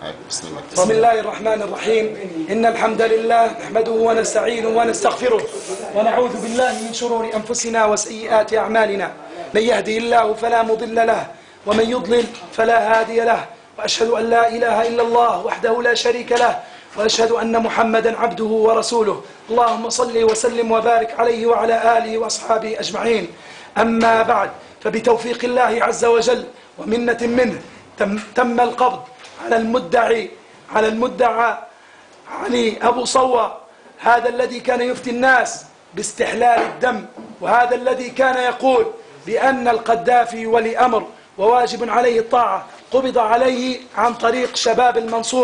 بسم الله الرحمن الرحيم. إن الحمد لله نحمده ونستعينه ونستغفره ونعوذ بالله من شرور أنفسنا وسيئات أعمالنا. من يهدي الله فلا مضل له ومن يضلل فلا هادي له، وأشهد أن لا إله إلا الله وحده لا شريك له، وأشهد أن محمدا عبده ورسوله. اللهم صل وسلم وبارك عليه وعلى آله وأصحابه أجمعين. أما بعد، فبتوفيق الله عز وجل ومنة منه تم القبض على المدعى علي أبو صوى، هذا الذي كان يفتي الناس باستحلال الدم، وهذا الذي كان يقول بأن القذافي ولي أمر وواجب عليه الطاعة. قبض عليه عن طريق شباب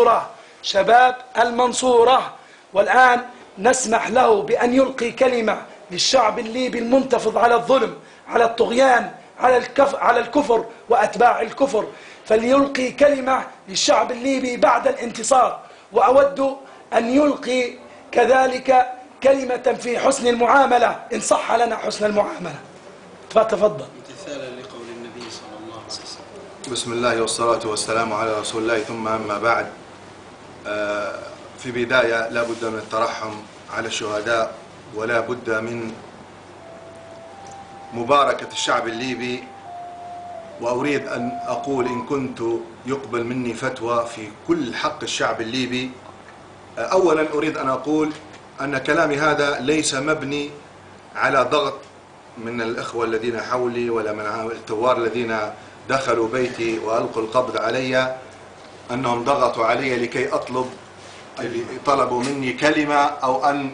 المنصورة، والآن نسمح له بأن يلقي كلمة للشعب الليبي المنتفض على الظلم، على الطغيان، على الكفر وأتباع الكفر. فليلقي كلمة للشعب الليبي بعد الانتصار، وأود أن يلقي كذلك كلمة في حسن المعاملة إن صح لنا حسن المعاملة. تفضل. امتثالا لقول النبي صلى الله عليه وسلم. بسم الله والصلاة والسلام على رسول الله، ثم أما بعد. في بداية لا بد من الترحم على الشهداء، ولا بد من مباركة الشعب الليبي. وأريد أن أقول إن كنت يقبل مني فتوى في كل حق الشعب الليبي، أولا أريد أن أقول أن كلامي هذا ليس مبني على ضغط من الإخوة الذين حولي ولا من الثوار الذين دخلوا بيتي وألقوا القبض علي، أنهم ضغطوا علي لكي طلبوا مني كلمة أو أن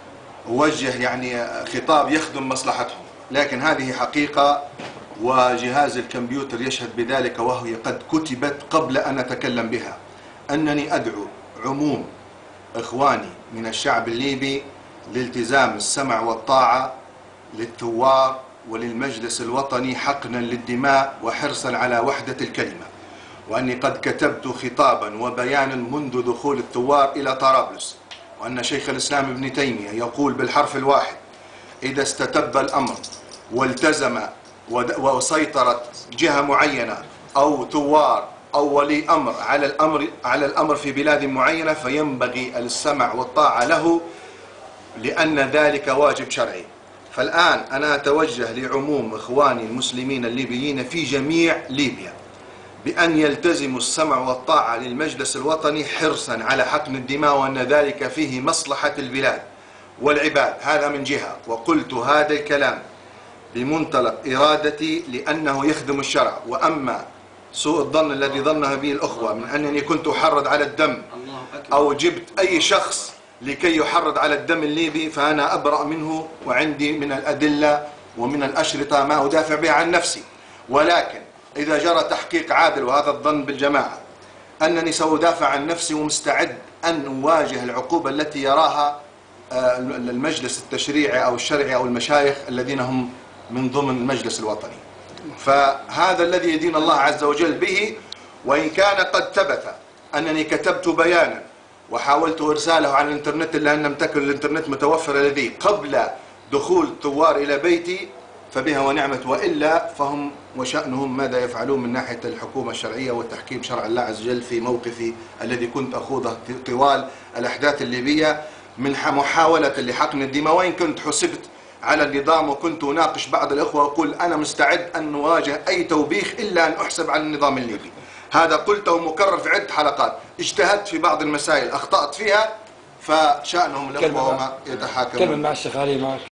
أوجه خطاب يخدم مصلحتهم، لكن هذه حقيقة وجهاز الكمبيوتر يشهد بذلك، وهي قد كتبت قبل أن أتكلم بها. أنني أدعو عموم إخواني من الشعب الليبي لالتزام السمع والطاعة للثوار وللمجلس الوطني حقنا للدماء وحرصا على وحدة الكلمة، وأني قد كتبت خطابا وبيانا منذ دخول الثوار إلى طرابلس، وأن شيخ الإسلام ابن تيمية يقول بالحرف الواحد: إذا استتب الأمر والتزم وسيطرت جهة معينة أو ثوار أو ولي أمر على الأمر في بلاد معينة، فينبغي السمع والطاعة له، لأن ذلك واجب شرعي. فالآن أنا أتوجه لعموم إخواني المسلمين الليبيين في جميع ليبيا بأن يلتزموا السمع والطاعة للمجلس الوطني حرصا على حقن الدماء، وأن ذلك فيه مصلحة البلاد والعباد. هذا من جهة، وقلت هذا الكلام بمنطلق إرادتي لأنه يخدم الشرع. وأما سوء الظن الذي ظنه به الأخوة من أنني كنت أحرض على الدم أو جبت أي شخص لكي يحرض على الدم الليبي، فأنا أبرأ منه، وعندي من الأدلة ومن الأشرطة ما أدافع بها عن نفسي. ولكن إذا جرى تحقيق عادل، وهذا الظن بالجماعة، أنني سأدافع عن نفسي ومستعد أن أواجه العقوبة التي يراها المجلس التشريعي أو الشرعي أو المشايخ الذين هم من ضمن المجلس الوطني. فهذا الذي يدين الله عز وجل به. وإن كان قد ثبت أنني كتبت بيانا وحاولت إرساله على الإنترنت، إلا أن لم تكن الإنترنت متوفرة لدي قبل دخول الثوار إلى بيتي، فبها ونعمت، وإلا فهم وشأنهم ماذا يفعلون من ناحية الحكومة الشرعية وتحكيم شرع الله عز وجل في موقفي الذي كنت أخوضه طوال الأحداث الليبية من محاولة لحقن الدماء. وإن كنت حسبت على النظام وكنت أناقش بعض الأخوة وأقول أنا مستعد أن نواجه أي توبيخ إلا أن أحسب على النظام الليبي. هذا قلته مكرر في عدة حلقات. اجتهدت في بعض المسائل أخطأت فيها، فشأنهم الأخوة وما يتحاكمون. كلمة مع الشيخ علي معك.